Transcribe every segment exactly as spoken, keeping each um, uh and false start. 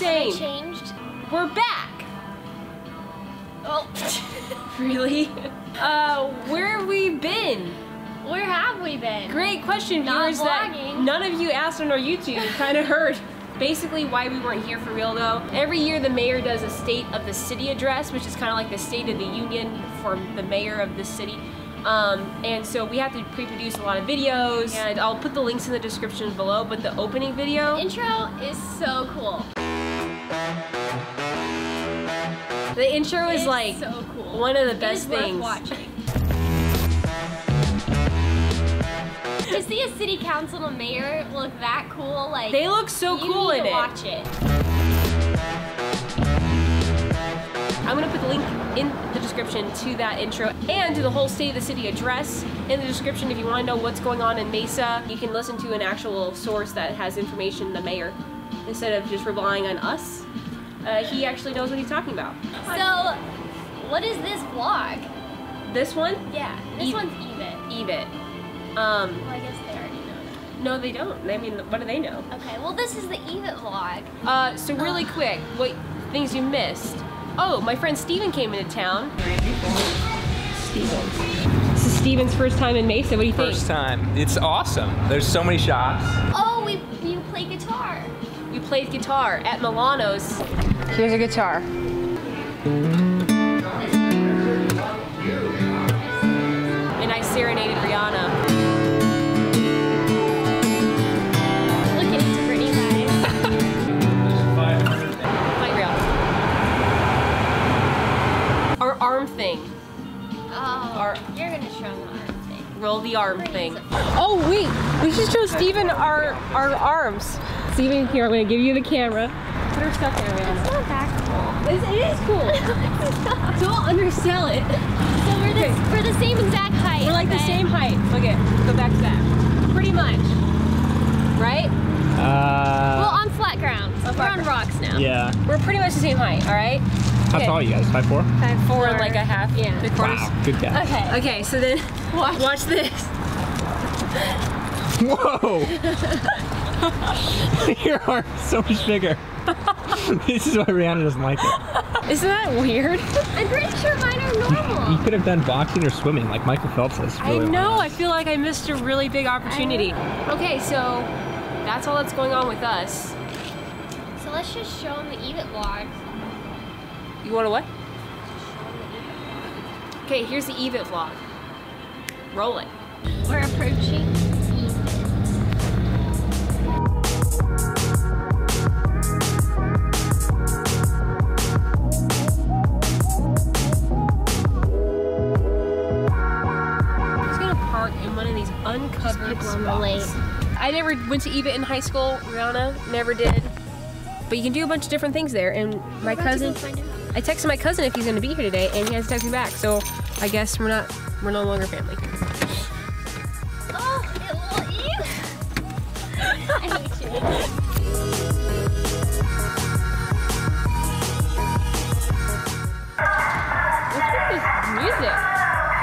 same. They changed. We're back. Oh. Really? Uh, where have we been? Where have we been? Great question, Not viewers, that vlogging. none of you asked on our YouTube. Kind of heard. Basically, why we weren't here for real though. Every year the mayor does a state of the city address, which is kind of like the state of the union for the mayor of the city. Um, and so we have to pre-produce a lot of videos, and I'll put the links in the description below, but the opening video... The intro is so cool. The intro is It's like so cool. one of the It best is worth things. watching. To see a city council and a mayor look that cool, like They look so you cool need in to it. watch it. I'm gonna put the link in the description to that intro and to the whole State of the City address in the description. If you want to know what's going on in Mesa, you can listen to an actual source that has information, the mayor, instead of just relying on us. Uh, he actually knows what he's talking about. So, what is this vlog? This one? Yeah, this Eve- one's Evit. Evit. Um, Well, I guess they already know that. no, they don't. I mean, what do they know? Okay, well this is the Evit vlog. Uh, so really quick, what things you missed? Oh, my friend Steven came into town. Steven. This is Steven's first time in Mesa. What do you think? First time. It's awesome. There's so many shops. Oh, we you play guitar. We played guitar at Milano's. Here's a guitar. And I serenaded Rihanna. Look at it, Brittany guys. Fight Rihanna. Our arm thing. Oh, Our- you're gonna show them the arm thing. Roll the arm Pretty thing. easy. Oh wait, we should show Steven our our arms. Steven, here, I'm gonna give you the camera. Put her stuff there, Rihanna. It's not that cool. It is cool. Don't undersell it. So we're the, we're the same exact height. We're like the but- same height. Look at, go back to that. Pretty much. Right? Uh, Well, on flat ground. On We're flat on ground. rocks now. yeah. We're pretty much the same height, all right? How Okay. tall are you guys? five four? Five, four and like a half. Yeah. Three quarters. Wow, good guess. Okay. Okay, so then watch, watch this. Whoa! Your arm's so much bigger. This is why Rihanna doesn't like it. Isn't that weird? I'm pretty sure mine are You normal. could have done boxing or swimming like Michael Phelps does. I Really know, I honest. feel like I missed a really big opportunity. Okay, so that's all that's going on with us. So let's just show them the Evit vlog. You want to what? Okay, here's the Evit vlog. Roll it. We're approaching Evit. I'm just gonna park in one of these uncovered people on the spots. lake. I never went to Evit in high school, Rihanna, never did. But you can do a bunch of different things there, and my cousin, I texted my cousin if he's gonna be here today, and he has to text me back, so I guess we're not, we're no longer family. Oh, it will eat. I hate you. What's with this music?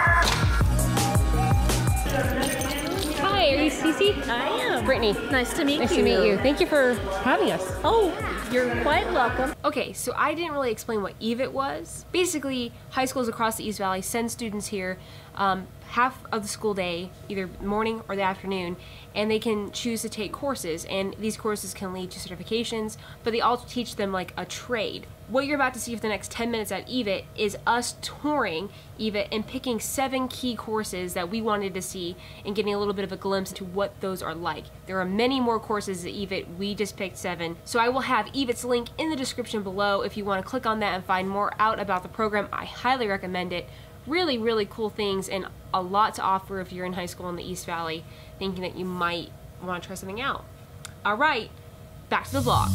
Hi, are you Cece? I am. Brittany. Nice to meet Nice you. to meet you. Thank you for having us. Oh, you're quite welcome. Okay, so I didn't really explain what Evit was. Basically, high schools across the East Valley send students here um, half of the school day, either morning or the afternoon, and they can choose to take courses, and these courses can lead to certifications, but they also teach them like a trade. What you're about to see for the next ten minutes at Evit is us touring Evit and picking seven key courses that we wanted to see and getting a little bit of a glimpse into what those are like. There are many more courses at Evit, we just picked seven. So I will have Evit's link in the description below if you want to click on that and find more out about the program. I highly recommend it. Really, really cool things and a lot to offer if you're in high school in the East Valley thinking that you might want to try something out. All right, back to the vlog.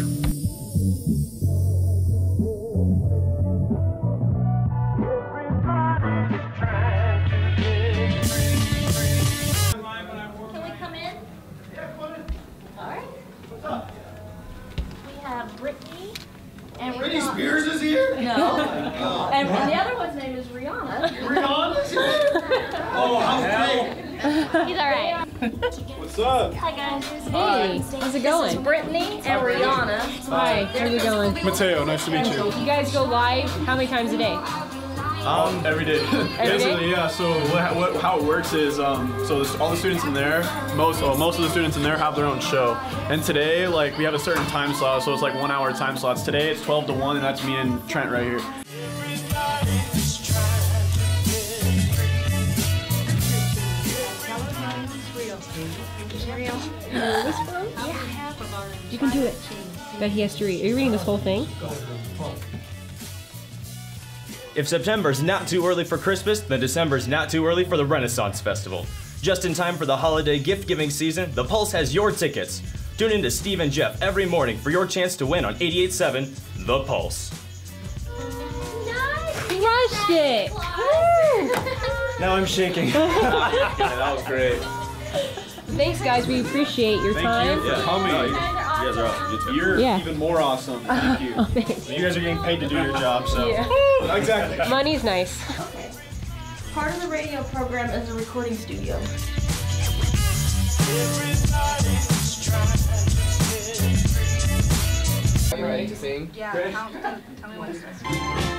Can we come in? All right. We have Brittany and Britney Rihanna. Spears is here? No. and, and the other one's name is Rihanna. Rihanna's here? Oh, how's Jake? He's all right. What's up? Hi guys. Hey, how's it going? Brittany and Rihanna. Hi, how's it going? Mateo, nice to meet you. You guys go live how many times a day? Um, every day. Every Basically, day? yeah. So what, what, how it works is, um, so this, all the students in there, most, well, most of the students in there have their own show. And today, like, we have a certain time slot, so it's like one hour time slots. Today it's twelve to one, and that's me and Trent right here. You can do it. That he has to read. Are you reading this whole thing? If September's not too early for Christmas, then December's not too early for the Renaissance Festival. Just in time for the holiday gift-giving season, The Pulse has your tickets. Tune in to Steve and Jeff every morning for your chance to win on eighty-eight point seven The Pulse. Crushed it! Now I'm shaking. Yeah, that was great. Thanks, guys. We appreciate your time. Thank you for coming. You guys are awesome. You too. You're Yeah. even more awesome. Thank you. Oh, thanks. You guys are getting paid to do your job, so. Yeah. Exactly. Money's nice. Part of the radio program is a recording studio. Are you ready to sing? Yeah, tell, tell, tell me what it says.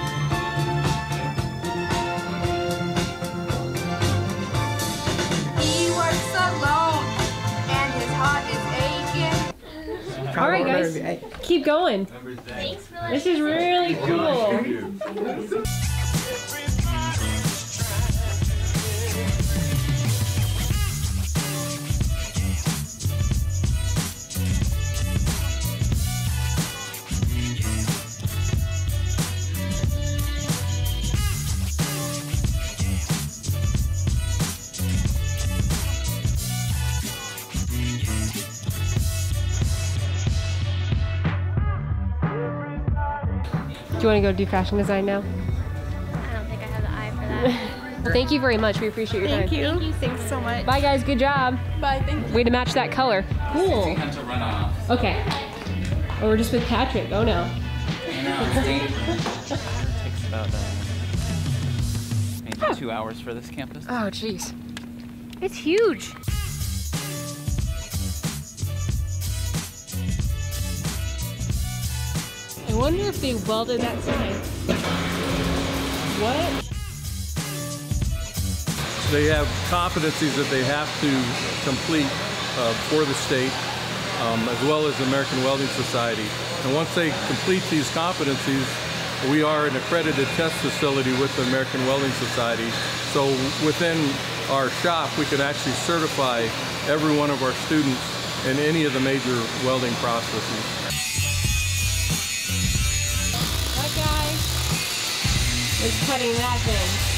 He works alone and his heart is aching. All right, guys. Keep going. Thanks for This is really cool. Do you want to go do fashion design now? I don't think I have the eye for that. Well, thank you very much. We appreciate your time. Thank you. Thank you. Thanks so much. Bye, guys. Good job. Bye, thank you. Way to match that color. Cool. Time to run off. Okay. Oh, we're just with Patrick. Oh, no. I know, it's dangerous. It takes about uh, maybe two hours for this campus. Oh, jeez. It's huge. I wonder if they welded that sign. What? They have competencies that they have to complete uh, for the state, um, as well as the American Welding Society. And once they complete these competencies, we are an accredited test facility with the American Welding Society. So within our shop, we could actually certify every one of our students in any of the major welding processes. That guy is cutting that thing.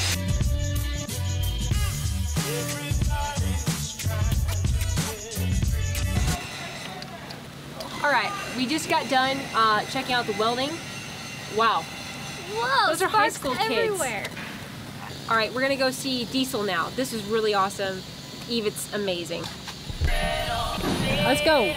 All right, we just got done uh, checking out the welding. Wow. Whoa, Those are high sparks school kids. everywhere. All right, we're gonna go see Diesel now. This is really awesome. Eve, it's amazing. Let's go.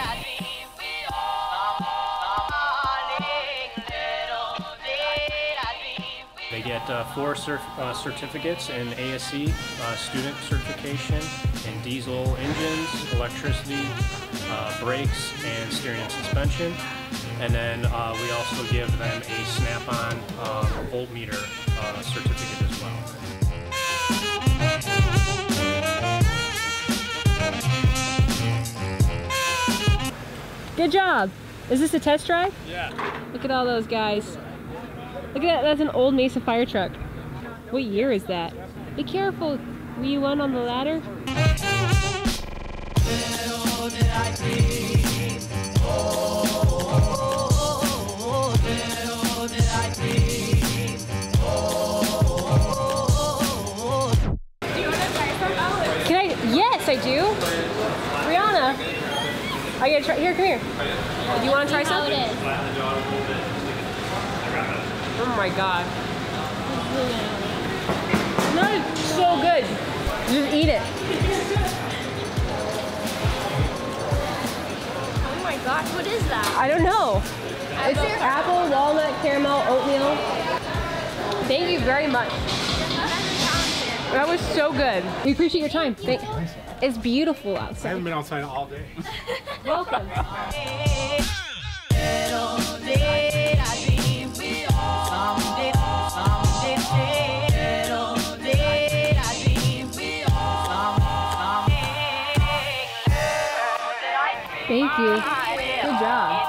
They get uh, four cert uh, certificates in A S C, uh, student certification, in diesel engines, electricity, uh, brakes, and steering and suspension. And then uh, we also give them a Snap-on uh, voltmeter uh, certificate as well. Good job. Is this a test drive? Yeah. Look at all those guys. Look at that, that's an old Mesa fire truck. What year is that? Be careful, will you run on the ladder? Can I? Yes, I do. Rihanna, are you gonna try? Here, come here. Do you want to try some? Oh my god. No, it's so good. Just eat it. Oh my gosh, what is that? I don't know. It's apple, walnut, caramel, oatmeal. Thank you very much. That was so good. We appreciate your time. Thank It's beautiful I outside. haven't been outside all day. Welcome. Thank you. Good job.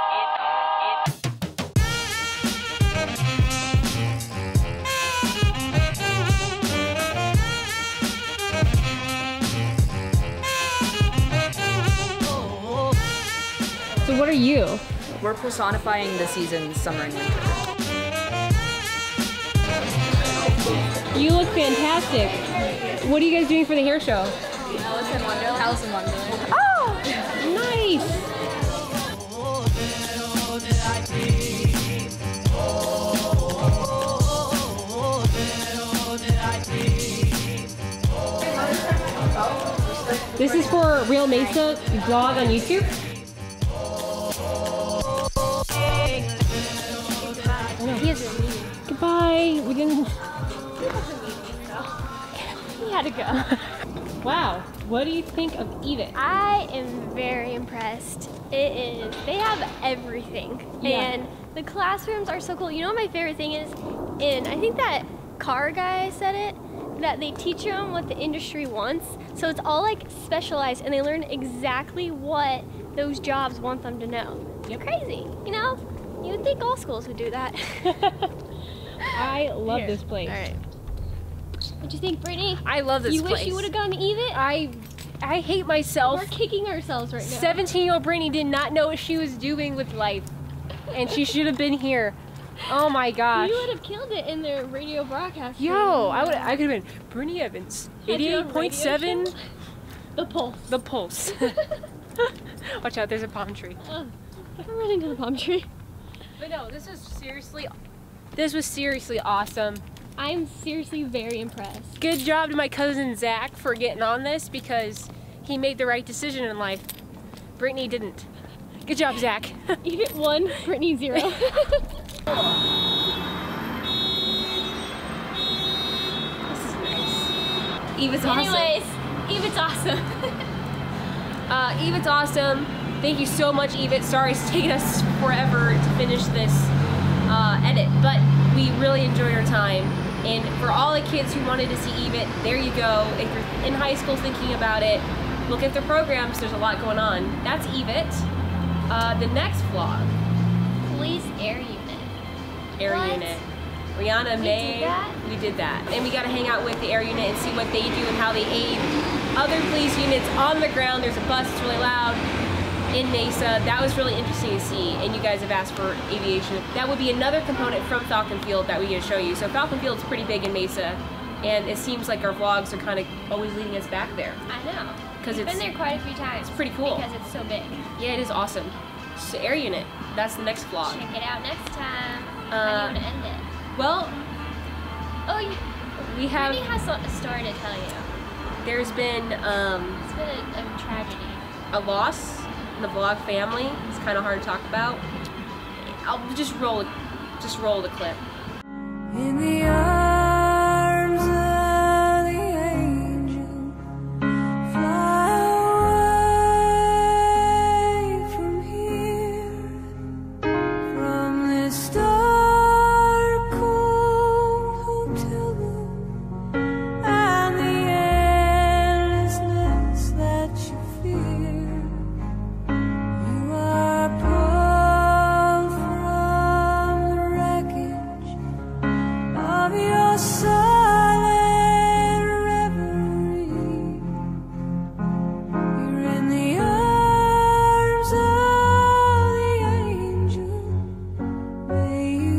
So what are you? We're personifying the seasons, summer and winter. You look fantastic. What are you guys doing for the hair show? Alice in Wonderland. Alice in Wonderland. Oh, nice. This is for Real Mesa vlog on YouTube. Goodbye. We didn't. He had to go. Wow. What do you think of Evit? I am very impressed. It is. They have everything. Yeah. And the classrooms are so cool. You know what my favorite thing is? And I think that car guy said it, that they teach them what the industry wants. So it's all like specialized and they learn exactly what those jobs want them to know. It's crazy, you know? You would think all schools would do that. I love Here. this place. All right. What'd you think, Brittany? I love this you place. wish you would have gone to Evit? I I hate myself. We're kicking ourselves right now. seventeen-year-old Brittany did not know what she was doing with life. And she should have been here. Oh my gosh. You would have killed it in their radio broadcast. Yo, I would I could have been Brittany Evans. eighty-eight point seven. The Pulse. The Pulse. Watch out, there's a palm tree. Oh, I'm running to the palm tree. But no, this is seriously, this was seriously awesome. I'm seriously very impressed. Good job to my cousin Zach for getting on this because he made the right decision in life. Brittany didn't. Good job, Zach. Evit one, Brittany zero. This is nice. Evit's awesome. Anyways, Evit's awesome. uh, Evit's awesome. Thank you so much, Evit. Sorry it's taken us forever to finish this uh, edit, but we really enjoyed our time. And for all the kids who wanted to see Evit, there you go. If you're in high school thinking about it, look at their programs. There's a lot going on. That's Evit. Uh, the next vlog. Police Air Unit. Air What? Unit. Rihanna We May. did that? We did that. And we got to hang out with the Air Unit and see what they do and how they aid other police units on the ground. There's a bus, it's really loud. In Mesa. That was really interesting to see, and you guys have asked for aviation. That would be another component from Falcon Field that we get to show you. So Falcon Field's pretty big in Mesa, and it seems like our vlogs are kind of always leading us back there. I know. Because We've it's been there quite a few times. it's pretty cool. Because it's so big. Yeah, it is awesome. So Air Unit, that's the next vlog. Check it out next time. Uh, How do you want to end it? Well, Oh, you, we have. Brittany has a story to tell you. There's been um, It's been a, a tragedy. a loss in the vlog family. It's kind of hard to talk about. I'll just roll, just roll the clip. In the arms of the angel, fly away from here, from this dark, cold hotel room, and the endlessness that you fear. You are pulled from the wreckage of your silent reverie. You're in the arms of the angel. May you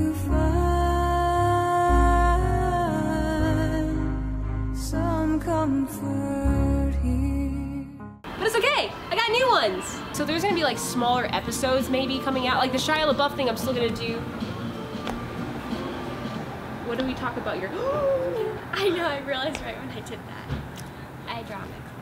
find some comfort here. But it's okay, I got new ones. So there's gonna be like smaller episodes maybe coming out. Like the Shia LaBeouf thing I'm still gonna do. What do we talk about your I know, I realized right when I did that. I draw my